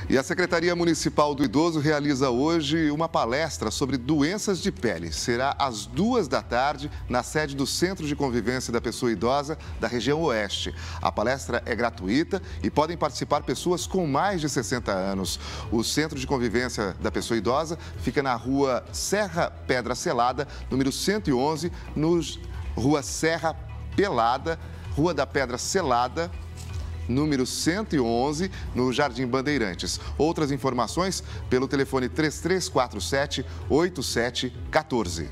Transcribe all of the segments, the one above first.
E a Secretaria Municipal do Idoso realiza hoje uma palestra sobre doenças de pele. Será às 14h na sede do Centro de Convivência da Pessoa Idosa da região Oeste. A palestra é gratuita e podem participar pessoas com mais de 60 anos. O Centro de Convivência da Pessoa Idosa fica na rua Serra Pedra Selada, número 111, Rua Serra Pelada, Rua da Pedra Selada, número 111, no Jardim Bandeirantes. Outras informações pelo telefone 3347-8714.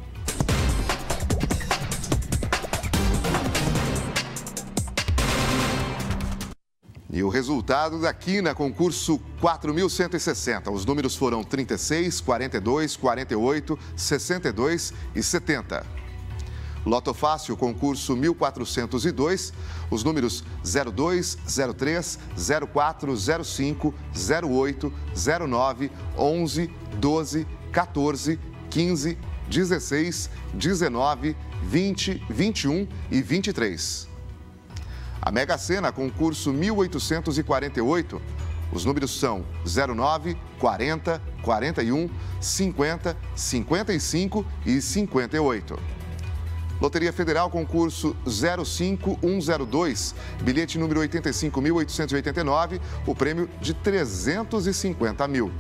E o resultado da quina concurso 4.160. Os números foram 36, 42, 48, 62 e 70. Loto Fácil, concurso 1402, os números 02, 03, 04, 05, 08, 09, 11, 12, 14, 15, 16, 19, 20, 21 e 23. A Mega Sena, concurso 1848, os números são 09, 40, 41, 50, 55 e 58. Loteria Federal, concurso 05102, bilhete número 85.889, o prêmio de 350 mil.